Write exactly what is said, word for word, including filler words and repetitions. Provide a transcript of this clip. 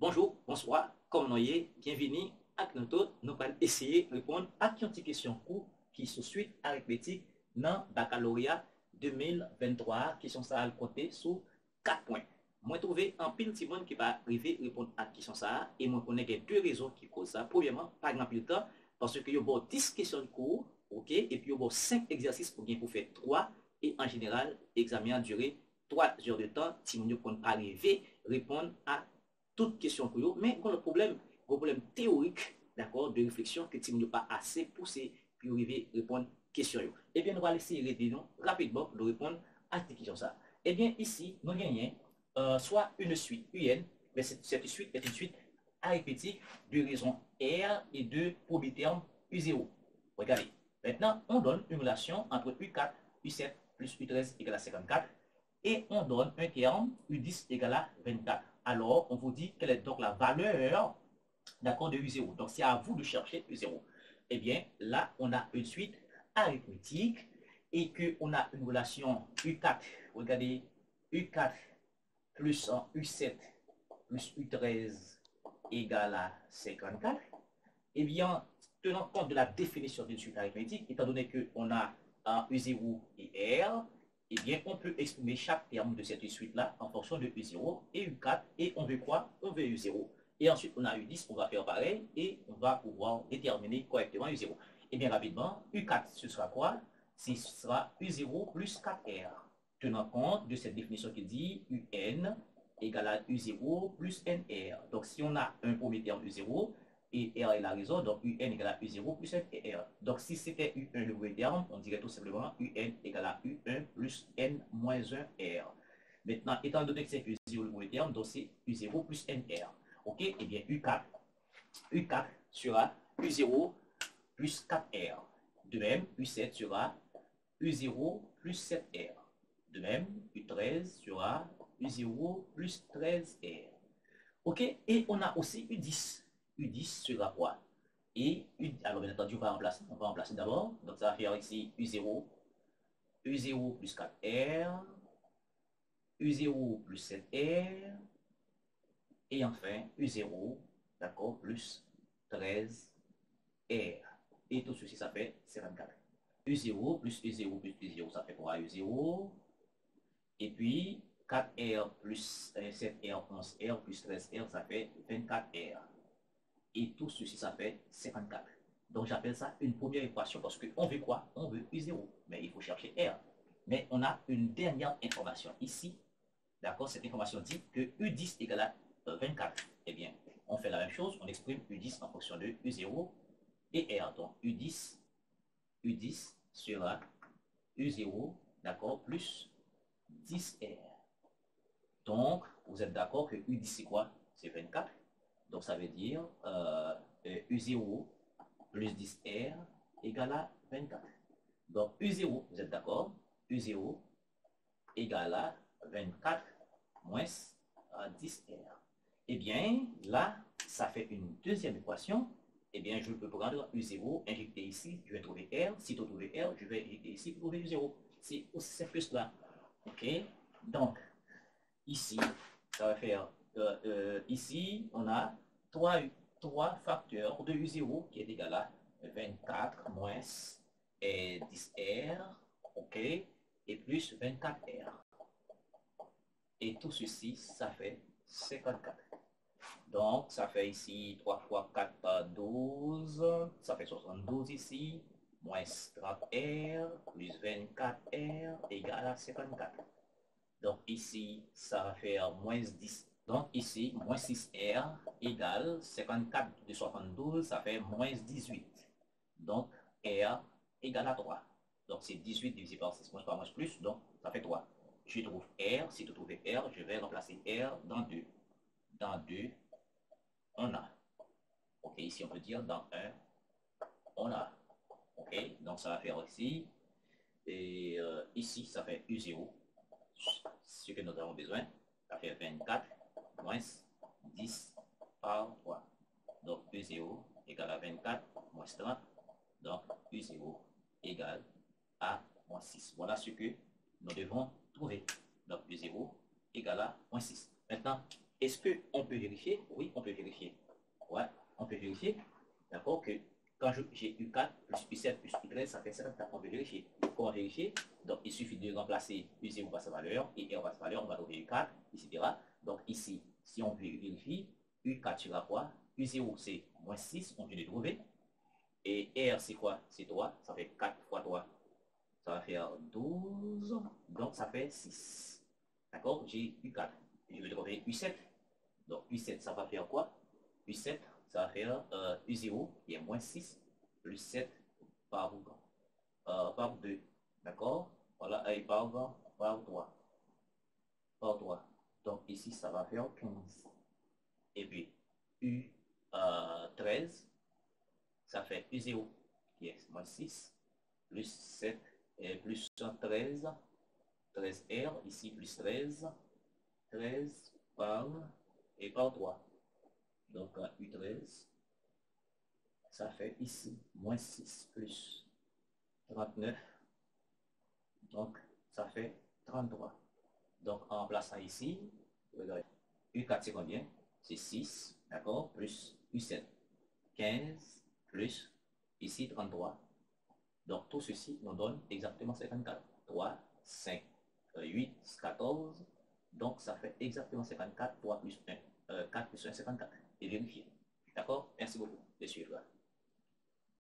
Bonjour, bonsoir, comme nous y bienvenue à nous nous allons essayer de répondre à une petite question courte qui se suit arithmétique dans le baccalauréat deux mille vingt-trois, question ça à compter sur quatre points. Moi trouvé un pile petit monde qui va arriver à répondre à la question ça et moi connais qu'il y a deux raisons qui causent ça. Premièrement, pas grand de temps parce que y a dix questions de cours, OK, et puis il y a cinq exercices pour bien pour faire trois et en général, l'examen a duré trois heures de temps si vous ne pouvez pas arriver à répondre à toute question pour vous, mais le problème, le problème théorique, d'accord, de réflexion que si vous n'avez pas assez poussé pour arriver à répondre à question. Eh bien, nous allons essayer de nous rapidement de répondre à cette question. Ça. Eh bien, ici, nous gagnons euh, soit une suite U N, mais cette, cette suite est une suite arithmétique de raison R et de premier terme U zéro. Regardez. Maintenant, on donne une relation entre U quatre, U sept plus U treize égale à cinquante-quatre et on donne un terme U dix égale à vingt-quatre. Alors, on vous dit quelle est donc la valeur, d'accord, de U zéro. Donc, c'est à vous de chercher U zéro. Eh bien, là, on a une suite arithmétique et qu'on a une relation U quatre. Regardez, U quatre plus U sept plus U treize égale à cinquante-quatre. Eh bien, tenant compte de la définition d'une suite arithmétique, étant donné qu'on a un U zéro et R, eh bien, on peut exprimer chaque terme de cette suite-là en fonction de U zéro et U quatre. Et on veut quoi? On veut U zéro. Et ensuite, on a U dix, on va faire pareil et on va pouvoir déterminer correctement U zéro. Et bien rapidement, U quatre, ce sera quoi? Ce sera U zéro plus quatre R. Tenant compte de cette définition qui dit U n égale à U zéro plus N R. Donc, si on a un premier terme U zéro, et R est la raison, donc U n égale à U zéro plus N et R. Donc si c'était U un le vrai terme, on dirait tout simplement U n égale à U un plus N moins un R. Maintenant, étant donné que c'est U zéro le vrai terme, donc c'est U zéro plus N R. Ok, et bien U quatre, U quatre sera U zéro plus quatre R. De même, U sept sera U zéro plus sept R. De même, U treize sera U zéro plus treize R. Ok, et on a aussi U dix. U dix sera quoi? Et U, alors bien entendu, on va remplacer, on va remplacer d'abord. Donc ça va faire ici U zéro, U zéro plus quatre R, U zéro plus sept R, et enfin U zéro, d'accord, plus treize R. Et tout ceci, ça fait cinquante-quatre. U zéro plus U zéro plus U zéro, ça fait quoi? U zéro. Et puis quatre R plus sept R, onze R plus treize R, ça fait vingt-quatre R. Et tout ceci, ça fait cinquante-quatre. Donc j'appelle ça une première équation parce qu'on veut quoi? On veut U zéro, mais il faut chercher R. Mais on a une dernière information ici. D'accord? Cette information dit que U dix égale à vingt-quatre. Eh bien, on fait la même chose, on exprime U dix en fonction de U zéro et R. Donc U dix, U dix sera U zéro, d'accord, plus dix R. Donc, vous êtes d'accord que U dix c'est quoi? C'est vingt-quatre. Donc ça veut dire euh, U zéro plus dix R égale à vingt-quatre. Donc U zéro, vous êtes d'accord? U zéro égale à vingt-quatre moins dix R. Eh bien, là, ça fait une deuxième équation. Eh bien, je peux prendre U zéro, injecter ici, je vais trouver R. Si tu trouves R, je vais injecter ici pour trouver U zéro. C'est aussi simple que cela. OK? Donc, ici, ça va faire, euh, euh, ici, on a trois, trois facteurs de U zéro qui est égal à vingt-quatre moins et dix R, ok, et plus vingt-quatre R. Et tout ceci, ça fait cinquante-quatre. Donc, ça fait ici trois fois quatre, douze, ça fait soixante-douze ici, moins trente R, plus vingt-quatre R, égale à cinquante-quatre. Donc ici, ça va faire moins dix. Donc ici, moins six R égale cinquante-quatre de soixante-douze, ça fait moins dix-huit. Donc R égale à trois. Donc c'est dix-huit divisé par six, moins trois, moins plus, donc ça fait trois. Je trouve R, si tu trouves R, je vais remplacer R dans deux. Dans deux, on a. Ok, ici on peut dire dans un, on a. Ok, donc ça va faire ici. Et euh, ici, ça fait U zéro. Ce que nous avons besoin, ça fait vingt-quatre moins dix par trois. Donc U zéro égale à vingt-quatre moins trente. Donc U zéro égale à moins six. Voilà ce que nous devons trouver. Donc U zéro égale à moins six. Maintenant, est-ce qu'on peut vérifier? Oui, on peut vérifier. Ouais, on peut vérifier. D'accord, que quand j'ai U quatre plus U sept plus U treize, ça fait cinquante-quatre. On peut vérifier. Comment vérifier? Donc, il suffit de remplacer U zéro par sa valeur et R par sa valeur. On va trouver U quatre, et cetera. Donc, ici, si on vérifie, U quatre sera quoi? U zéro, c'est moins six, on vient de trouver. Et R, c'est quoi? C'est trois. Ça fait quatre fois trois. Ça va faire douze. Donc, ça fait six. D'accord? J'ai U quatre. Et je vais trouver U sept. Donc, U sept, ça va faire quoi? U sept, ça va faire euh, U zéro, qui est moins six, plus sept par, euh, par deux. D'accord? Voilà, et par, par trois. Par trois. Donc, ici, ça va faire quinze. Et puis, U treize, ça fait U zéro, qui est moins six, plus sept, et plus treize. treize R, ici, plus treize. treize par, et par trois. Donc, U treize, ça fait ici moins six plus trente-neuf. Donc, ça fait trente-trois. Donc, en remplaçant ici, regardez, U quatre, c'est combien? C'est six, d'accord? Plus U sept, quinze, plus ici trente-trois. Donc, tout ceci nous donne exactement cinquante-quatre. trois, cinq, huit, quatorze. Donc, ça fait exactement cinquante-quatre. trois plus un, euh, quatre plus un, cinquante-quatre. Et vérifier. D'accord? Merci beaucoup de suivre.